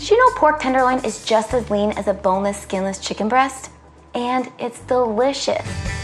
Did you know pork tenderloin is just as lean as a boneless, skinless chicken breast? And it's delicious.